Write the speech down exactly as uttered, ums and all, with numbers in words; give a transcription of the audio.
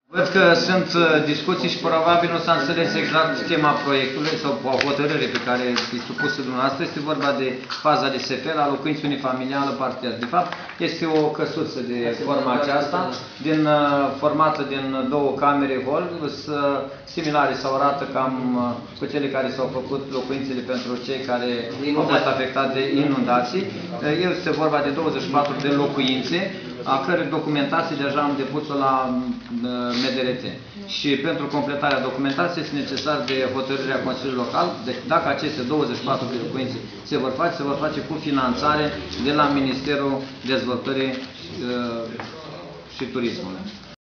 Văd că sunt discuții și probabil nu s-a înțeles exact schema proiectului sau hotărârii pe care este supusă dumneavoastră. Este vorba de faza de S F L a locuinței unifamilială parțial. De fapt, este o căsuță de forma aceasta, din, formată din două camere hol, similare sau arată cam cu cele care s-au făcut locuințele pentru cei care au fost afectați de inundații. Este vorba de douăzeci și patru de locuințe, a cărei documentație deja am depus-o la M D R T. Și pentru completarea documentației este necesar de hotărârea Consiliului Local. Deci dacă aceste douăzeci și patru de locuințe se vor face, se vor face cu finanțare de la Ministerul Dezvoltării și Turismului.